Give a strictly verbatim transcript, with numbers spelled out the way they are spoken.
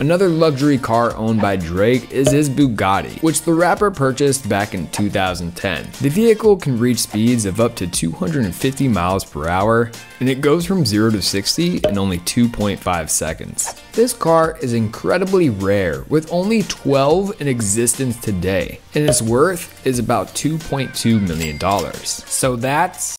Another luxury car owned by Drake is his Bugatti, which the rapper purchased back in two thousand ten. The vehicle can reach speeds of up to two hundred fifty miles per hour, and it goes from zero to sixty in only two point five seconds. This car is incredibly rare, with only twelve in existence today, and its worth is about two point two million dollars. So that's